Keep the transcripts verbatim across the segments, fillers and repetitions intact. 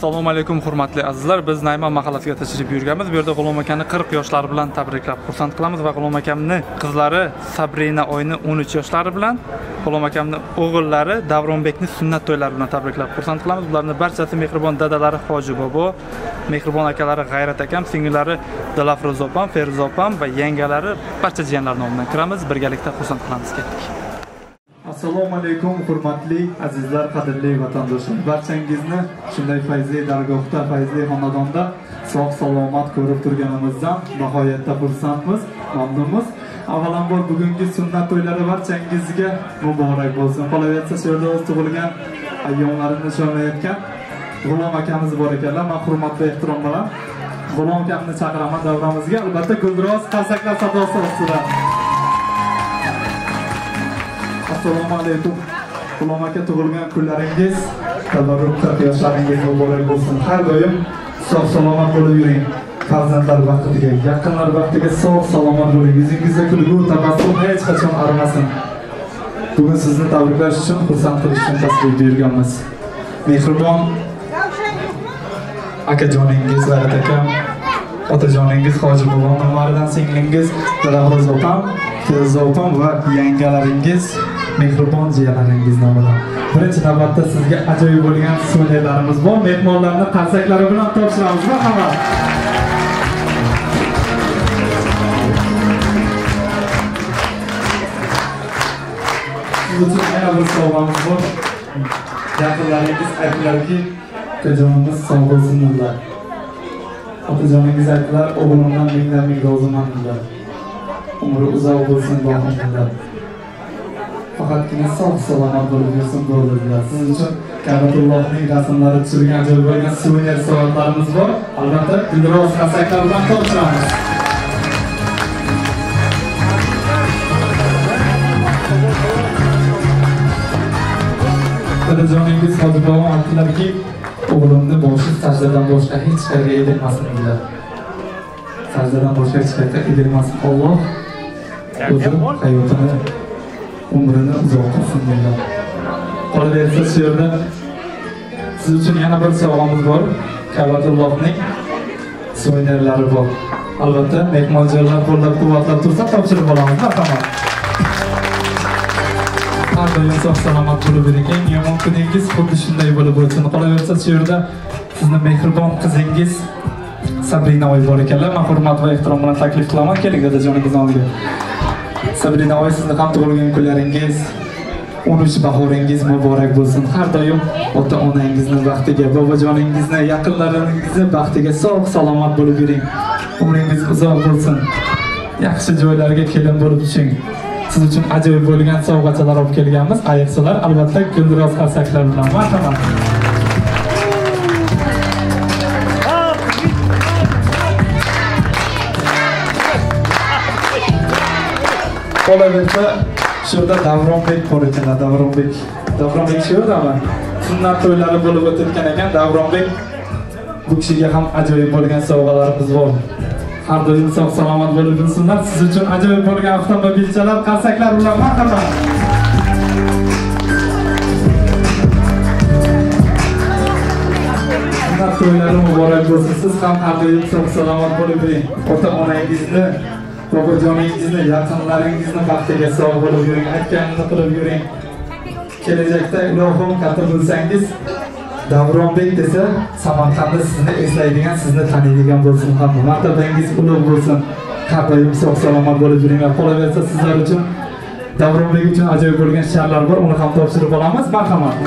Assalomu alaykum hurmatli azizlar. Biz Nayman mahallasiga tashrif buyurganmiz. Bu yerda G'ulom akani qirq yoshlar bilan tabriklab xursand qilamiz va G'ulom akamning qizlari Sabrina oyni o'n uch yoshlari bilan G'ulom akamning o'g'illari Davronbekning sunnat to'ylari bilan tabriklab xursand qilamiz. Bularning barchasi mehribon dadalari Hoji bobo, mehribon akalari G'ayrat akam, singillari Dilafroz opam, Feruza opam va yangalari barcha jiyanlar nomidan kiramiz. Birgalikda xursand qilamiz. Ketdik. Assalomu alaykum hurmatli azizlar, qadrli vatandoshlar. Barchangizni shunday fayzli dargohda, fayzli xonadonda sog' salomat ko'rib turganimizdan nihoyatda xursandmiz, mamnunmiz. Avvalambor bugungi sunnat to'ylari barchangizga muborak bo'lsin. Qolaversa shu yerda o'z tug'ilgan ayyomlarini nishonlayotgan G'ulom akamiz bor ekanlar. Men hurmat va ehtirom bilan G'ulom akamni chaqiraman davramizga. Albatta guldiroz qarsaklar sadosi ostida. Assalomu alaykum. G'ulom aka, tug'ilgan kunlaringiz, tabarruk qirq yoshlaringiz muborak bo'lsin. Har doim sog' salomat bo'lib yuring. Farzandlar vaqtiga, yaqinlar vaqtiga sog' salomat bo'ling. Yuzingizda kulgu, tabassum hech qachon arimasin. Bugun sizni tabriklash uchun, xursand qilish uchun tashrif buyurganmiz. Mehribon akajoningiz G'ayrat akam, otajoningiz Hoji bobo, nomaridan singlingiz Dilafroz opam, Feruza opam va yangalaringiz, mehribon jiyanlaringiz nomidan. Birinchi navbatda sizga ajoyib bo'lgan suvenirlarimiz bor. Mehmonlarni qarsaklari bilan topshiramiz. Marhamat. Siz uchun yana bir sovg'amiz bor. Yaqinlaringiz aytdilarki, otajonimiz sog' bo'lsinlar. Otajoningiz aytdilar, o'g'limdan mingdan ming roziman dedilar. Umri uzoq bo'lsin dedilar. Faqatgina sog' salomat bo'lib yursin dedilar. Siz uchun Ka'batullohning rasmlari tushirilgan ajoyib bo'lgan suvenir soatlarimiz bor. Albatta, guldiroz qarsaklar bilan topshiramiz. Otajoningiz Hoji bobo aytdilarki, o'g'limni boshi sajdadan boshqa hech qayerga egilmasin dedilar. Sajdadan boshqa hech qayerga egilmasin. Alloh o'zi hayotini, umrini uzoq qilsin dedilar. Qolaversa shu yerda siz uchun yana bir sovg'amiz bor. Ka'batullohning suvenirlari bor. Albatta, mehmonjoylar qo'llab-quvvatlab tursa topshirib olamiz. Marhamat. Har doim sog' salomat bo'lib yuring. Eng yomon kuningiz xuddi shunday bo'lib o'tsin. Qolaversa shu yerda sizni mehribon qizingiz Sabrina oy bor ekanlar. Men hurmat va ehtirom bilan taklif qilaman. Keling dadajoningiz oldiga. Sabrina oy, sizni ham tug'ilgan kunlaringiz, o'n uch bahoringiz muborak bo'lsin. Har doim ota-onangizni baxtiga, bobojoningizni, yaqinlaringizni baxtiga sog' salomat bo'lib yuring. Umringiz uzoq bo'lsin. Yaxshi joylarga kelin bo'lib tushing. Siz uchun ajoyib bo'lgan sovg'achalar olib kelganmiz. Ayiqsalar, albatta guldiroz qarsaklar bilan. Marhamat. Qolaversa, shu yerda Davronbek bor ekanlar. Davronbek. Davronbek shu yerdami? Sunnat to'ylari bo'lib o'tgan ekan. Davronbek, bu kishiga ham ajoyib bo'lgan sovg'alarimiz bor. Har doim sog' salomat bo'lib yursinlar. Siz uchun ajoyib bo'lgan avtomobilchalar, qarsaklar bilan marhamat. Sunnat to'ylari muborak bo'lsin. Siz ham har doim sog' salomat bo'lib yuring. Ota-onangizni, bobojoningizni, yaqinlaringizni baxtiga sog' bo'lib yuring. Aytganini qilib yuring. Kelajakda ilohim katta bo'lsangiz, Davronbek desa, Samarqandda sizni eslaydigan, sizni taniydigan bo'lsin. Hamma martabangiz ulug' bo'lsin. Har doim sog' salomat bo'lib yuringlar. Qolaversa, sizlar uchun Davronbek uchun ajoyib bo'lgan sharlar bor. Uni ham topshirib olamiz. Marhamat.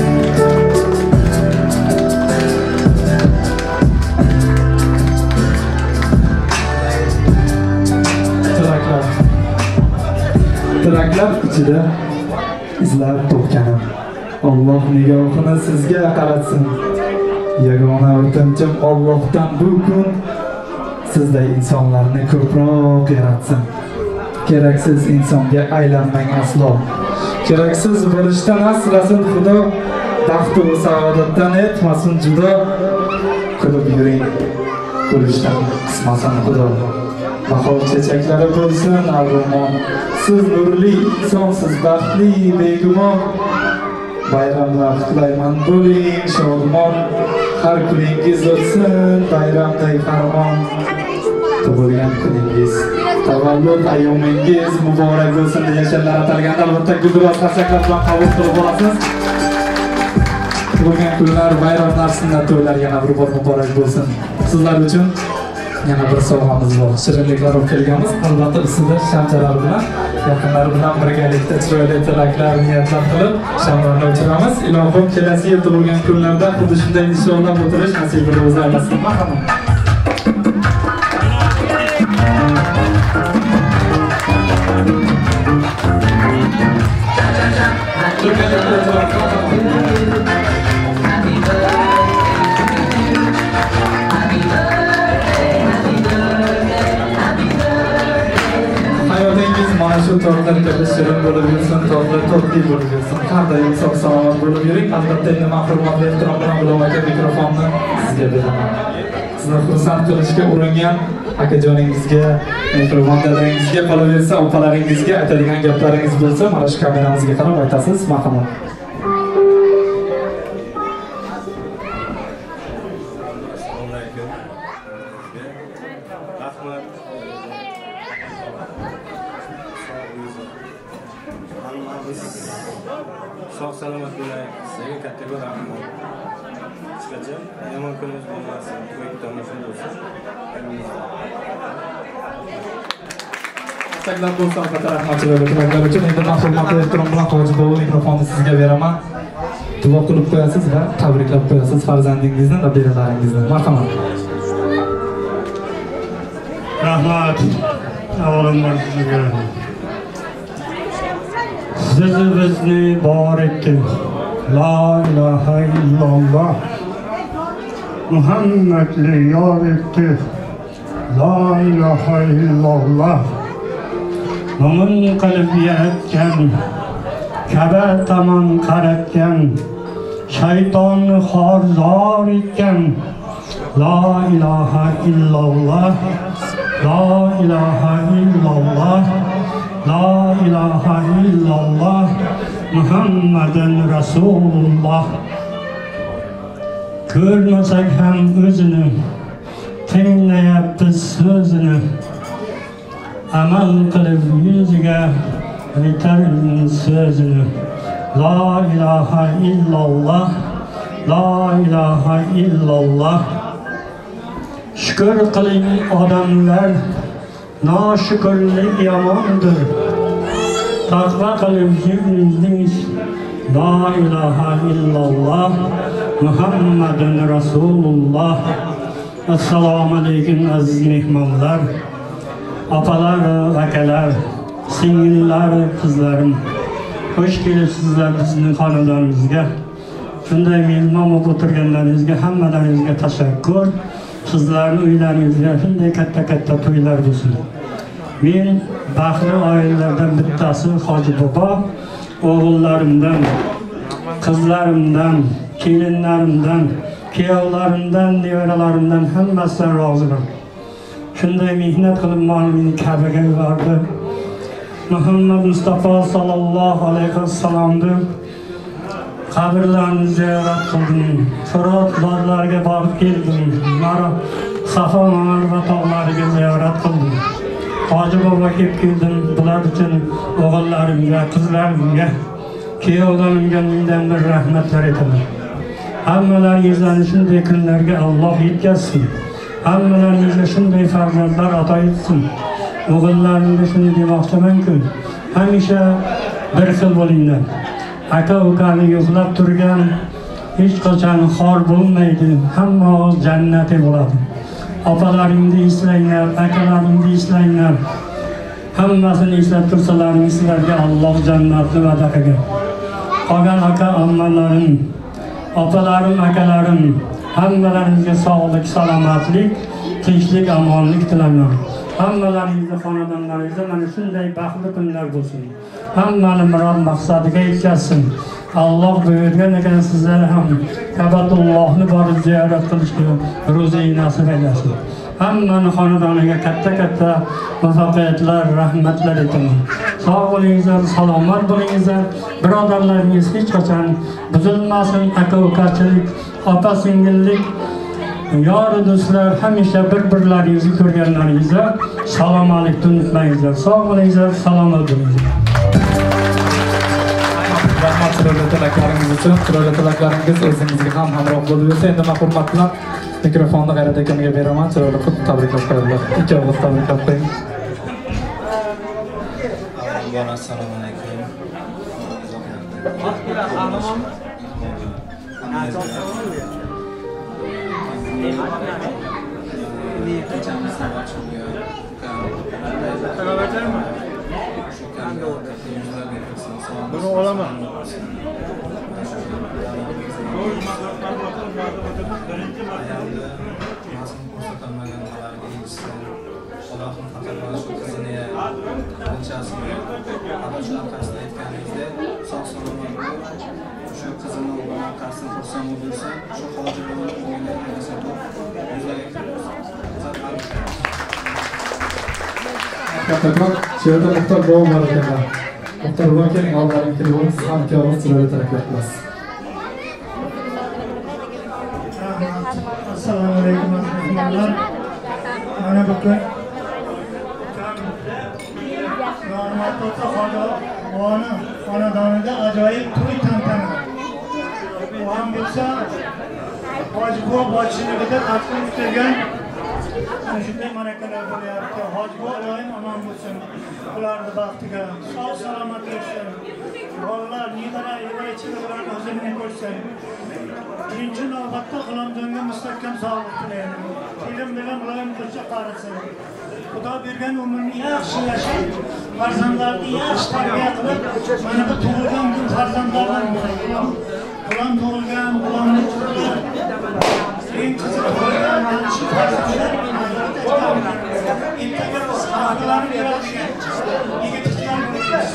Tilaklar. Tilaklar ichida izlar to'xtanim. Alloh nigohini sizga qaratsin. Yagona o'tinchim Allohdan bu kun sizday insonlarni ko'proq yaratsin. Keraksiz insonga aylanmang aslo. Keraksiz bo'lishdan asrasin Xudo. Baxt va saodatdan etmasin judo. Kulib yuring. Bo'lishdan qismasin Xudo. Bahor chechaklari bo'lsin armon. Siz nurli insonsiz, baxtli, begumon. bayramlar qutlayman bo'ling, shodmon har kuningiz o'tsin, bayramday farmon. Tug'ilgan kuningiz, tavallud ayyomingiz muborak bo'lsin degan she'rlar atalganda albatta gulduros qarsaklar bilan qabul qilib olasiz. Tug'ilgan kunlar, bayramlar, sunnat to'ylar yana bir bor muborak bo'lsin. Sizlar uchun yana bir sovg'amiz bor. Shirinliklar olib kelganmiz. Albatta ustida shamchalar bilan, yaqinlar bilan birgalikda chiroyli tilaklar, niyatlar qilib shamlarni o'chiramiz. Ilohim kelasi yil tug'ilgan kunlarda xuddi shunday nishonlab o'tirish nasibini o'zi aylasin. Marhamat. Hayotingiz mana shu tortlar kabi shirin bo'lib yursin, tortlar totli bo'lib yursin. Har doim sog' salomat bo'lib yuring. Albatta endi men hurmat va ehtirom bilan G'ulom aka mikrofonni sizga beraman. Sizni xursand qilishga uringan akajoningizga, mehribon dadangizga, qolaversa opalaringizga aytadigan gaplaringiz bo'lsa, mana shu kameramizga qarab aytasiz. Marhamat. Sog' salomat bo'ling. Sizga katta rahmat. Hechqachon yomon kunimiz bo'lmasin. To'y tomosha bo'lsin. Taklif bo'lsa albatta rahmatchilar uchun endi men hurmat va ehtirom bilan Hoji bobo mikrofonni sizga beraman. Duo qilib qo'yasiz va tabriklab qo'yasiz farzandingizni, nabiralaringizni. Marhamat. Rahmat. Avvalambor sizga. Sizni bizni bor etdi. La ilaha illalloh. Muhammadli yor etdi. La ilaha illalloh. Mo'min qilib yaratgan, Ka'ba tomon qaratgan, shaytonni xorzor etgan. La ilaha illalloh. La ilaha illalloh. La ilaha illalloh. Muhammadun Rasululloh. Ko'rmasak ham o'zini, tinglayapmiz so'zini. Amal qilib yuziga aytarmiz so'zini. La ilaha illalloh. La ilaha illalloh. Shukr qiling odamlar, noshukrlik yomondir. Taqvo qilib yuringiz. La ilaha illalloh. Muhammadun Rasululloh. Assalomu alaykum aziz mehmonlar, opalar, akalar, singillar, qizlarim. Xush kelibsizlar bizning xonadonimizga. Shunday mehmon bo'lib o'tirganlaringizga hammalaringizga tashakkur. Sizlarning uylaringizga shunday katta-katta to'ylar bo'lsin. Men baxtli oilalardan bittasi Hoji bobo, o'g'illarimdan, qizlarimdan, kelinlarimdan, kuyovlarimdan, nevaralarimdan hammasidan roziman. Shunday mehnat qilib meni Ka'baga yubordi. Muhammad Mustafa sallallohu alayhi vasallamni qabrlarini ziyorat qildim. Firot dog'lariga borib keldim. Mara Safa va tog'lariga ziyorat qildim. Hoji bobo kelib keldim. Bular uchun o'g'illarimga, qizlarimga, kuyovlarimga mendan bir rahmatlar aytaman. Hammalaringizlarni shunday kunlarga Alloh yetkazsin. Hammalaringizga shunday farzandlar ato etsin. O'g'illarimga shuni demoqchimanki, hamisha bir xil bo'linglar. Aka ukani yo'qlab turgan hech qachon xor bo'lmaydi. Hamma jannati bo'ladi. Opalaringni eslanglar, akalaringni eslanglar. Hammasini eslab tursalaringiz sizlarga Alloh jannatni va'da qilgan. Qolgan aka ammalarim, opalarim, akalarim, hammalaringizga sog'lik, salomatlik, tinchlik, omonlik tilayman. Hammalaringizga xonadonlaringizda mana shunday baxtli kunlar bo'lsin. hammani murod maqsadiga yetkazsin. Alloh buyurgan ekan sizlar ham Ka'batullohni borib ziyorat qilishni ro'zai nasib aylasin. Hammani xonadoniga katta-katta muvaffaqiyatlar, rahmatlar etaman. Sog' bo'lingizlar, salomat bo'lingizlar. Birodarlaringiz hech qachon buzilmasin, aka-ukachilik, opa-singillik, yor do'stlar hamisha bir-birlaringizni ko'rganlaringizda salomatlikni unutmangizlar. Sog' bo'lingizlar, salomat bo'lingizlar. Rahmat chiroyli tilaklaringiz uchun. Chiroyli tilaklaringiz o'zingizga ham hamroh bo'lib yursa, endi men hurmat bilan mikrofonni G'ayrat akamga beraman. Chiroyli qilib tabriklab qo'yinglar. Ikki og'iz tabriklab qo'ying. Assalomu alaykum. Bunu olamam. Allohim faqat mana shu qizini qanchasini ana shu orqasida aytganingizda sog' salomat bo'lib shu qizini o'g'lini qasdini xursand bo'lsa shu hoji bo'lib o'yinlarga nasib Kattaroq shu yerda Muxtor bobo bor ekanlar. Muxtor bobo keling, oldingi kelib siz ham ikki og'iz chiroyli taklif qilasiz. Assalomu alaykum azizlar. Mana bu kun Normatota xonadoni xonadonida ajoyib to'y tantana. U ham bo'lsa Hoji bobo boshchiligida taqdim etilgan shunday ma'rakalar bo'lyapti. Hoji bobo doim omon bo'lsin. Ularning baxtiga sog' salomat bo'lsin. Bolalar, nevara, evara-chevalar o'zini ko'rsin. Birinchi navbatda G'ulomjonga mustahkam sog'lik tilayman. Film bilan muloyim qilishga qarasin. Xudo bergan umrni yaxshi yashab, farzandlarni yaxshi tarbiya qilib, mana bu tug'ilgan kun farzandlardan G'ulom tug'ilgan, G'ulomni tug'ilgan, eng qiziq tug'ilgan shu farzandlar ertaga biz xalqlarni beradigan yigitlar bo'lamiz.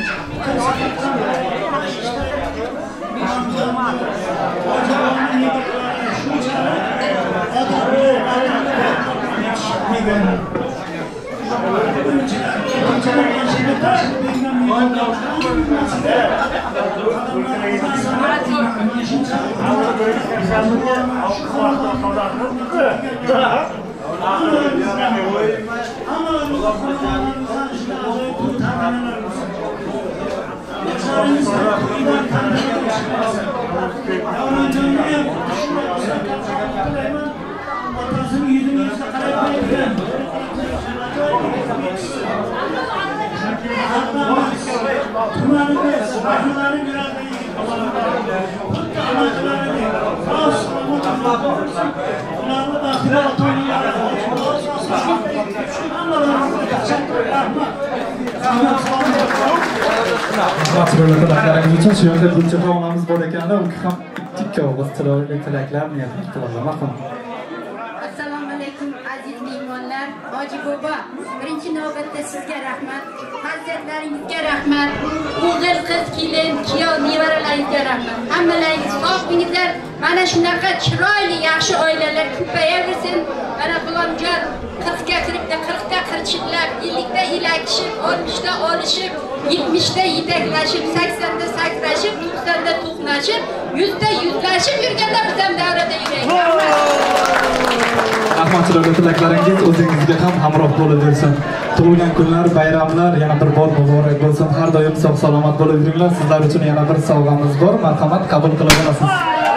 Chiroyli tilaklaringiz uchun shu yerda Gulchehra onamiz bor ekanlar, u ham ikki og'iz chiroyli tilaklar niyat qilaman. Marhamat. Assalomu alaykum aziz mehmonlar. Hoji bobo, birinchi navbatda sizga rahmat. Farzandlaringizga rahmat. O'g'il, qiz, kelin, kuyov, nevaralaringizga rahmat. Hammalaringiz sog' bo'linglar. Mana shunaqa chiroyli, yaxshi oilalar ko'payaversin. Mana G'ulomjon qirqqa kiribdi, qirqda qirchiqlab, ellikda elakishib, oltmishda olishib, yetmishda yetaklashib, saksonda sakrashib, to'qsonda to'qnashib, yuzda yuzlashib yurganda biz ham davrada yuraylik. Rahmat, chiroyli tilaklaringiz o'zingizga ham hamroh bo'laversin. Tug'ilgan kunlar, bayramlar yana bir bor muborak bo'lsin. Har doim sog' salomat bo'lib yuringlar. Sizlar uchun yana bir sovg'amiz bor. Marhamat, qabul qilaverasiz.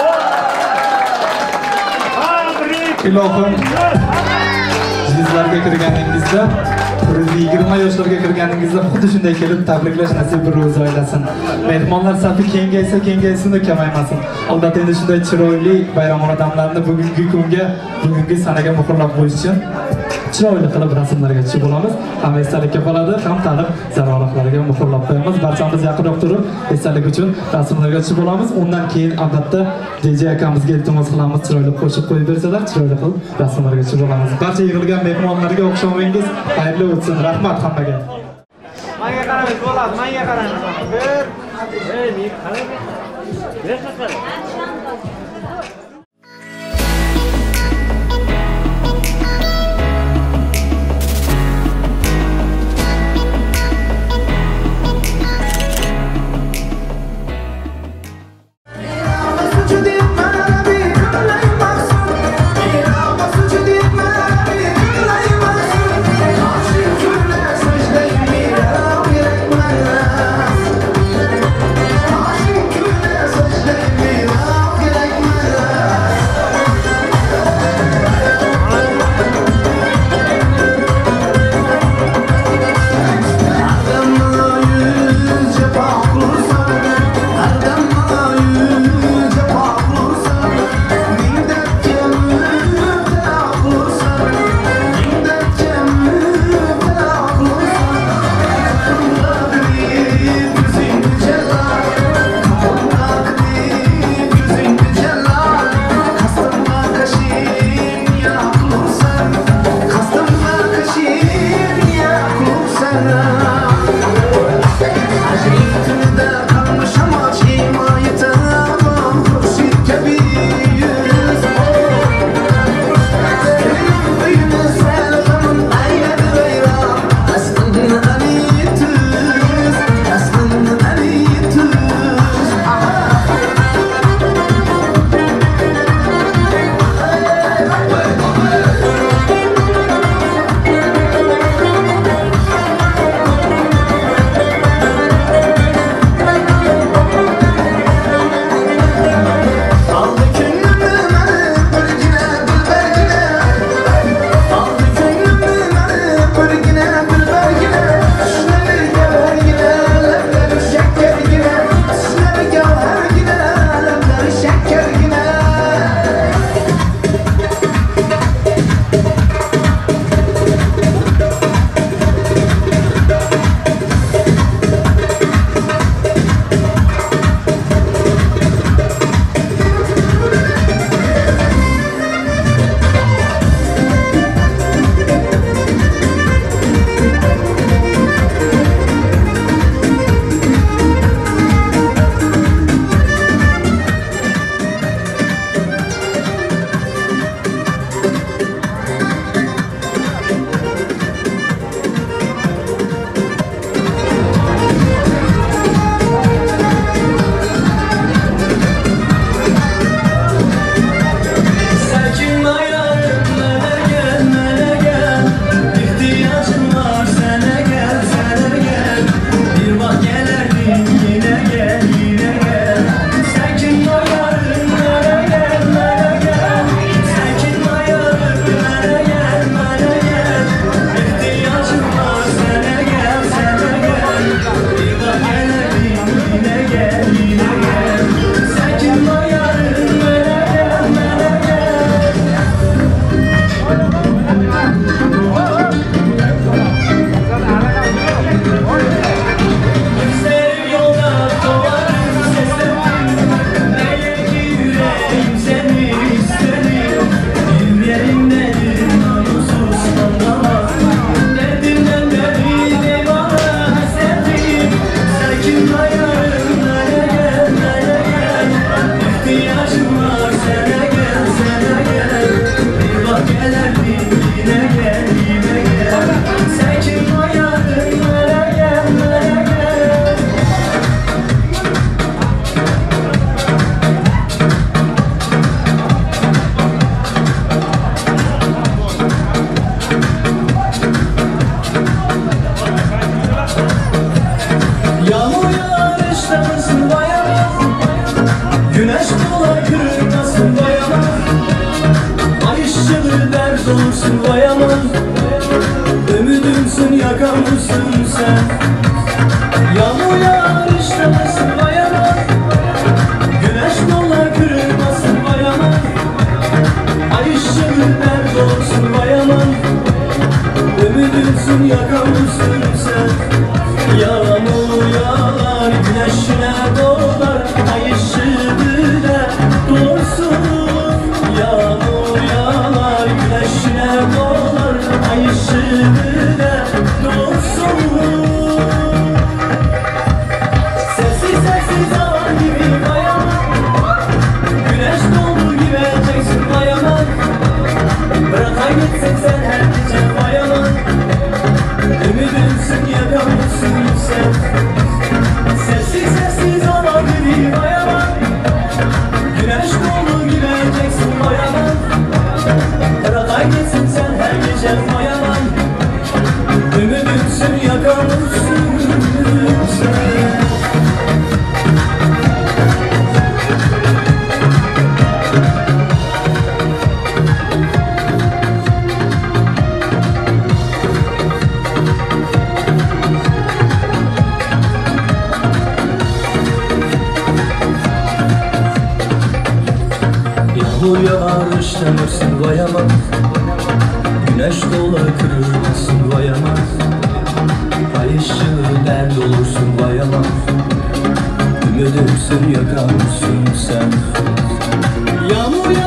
Ilohim, yuzlarga kirganingizda, yigirma yoshlarga kirganingizda xuddi shunday kelib tabriklash nasib bir ro'za aylasin. Mehmonlar safi kengaysa, kengaysin, kamaymasin. Albatta endi shunday chiroyli bayramona damlarni bugungi kunga, bugungi sanaga muhrlab qo'yish uchun chiroyli qilib rasmlarga tushib olamiz. Ham esdalikka qoladi, ham tanib zaroratlariga muhrlab qo'yamiz. Barchamiz yaqinroq turib esdalik uchun rasmlarga tushib olamiz. Undan keyin albatta D J akamizga iltimos qilamiz, chiroyli qo'shiq qo'yib bersalar, chiroyli qilib rasmlarga tushib olamiz. Barcha yig'ilgan mehmonlarga o'xshamingiz xayrli o'tsin. Rahmat hammaga. Manga qaramaysiz bo'ladi, manga qaraymiz. Bir. Ey, men qarayman. Bir qara. Ayışını da doğsun geçer vay aman. Ümidimsin yakamızsın sen. Yağmur yağar ışlanırsın vay aman. Güneş dola kırılmasın vay aman. Ay ışığı dert olursun vay aman. Ümidimsin yakamsın sen. Yağmur